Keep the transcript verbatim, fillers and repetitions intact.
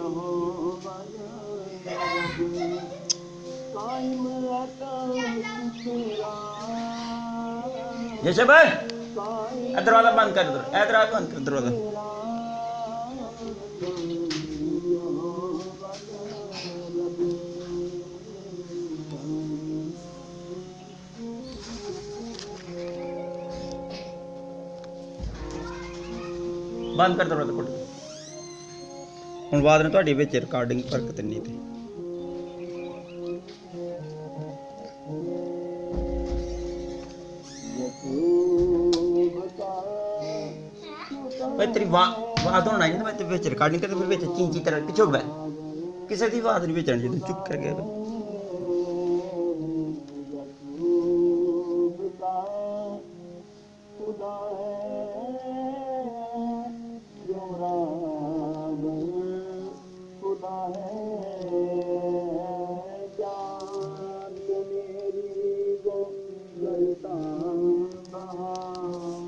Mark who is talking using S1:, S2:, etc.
S1: जैसे भाई दरवाजा बंद कर, इधर दरवाजा बंद कर, दरवाजा बंद कर, दरवाजा खोल। हुण बाद ने तुहाडी विच रिकॉर्डिंग बरकत नहीं थी। भाई तेरी आवाज होना चाहिए, मैं विच रिकॉर्डिंग करके फिर विच चींची तरह पिछे हो गया, किसी की आवाज नहीं विच आनी चाहिए, चुप कर गया।
S2: मेरी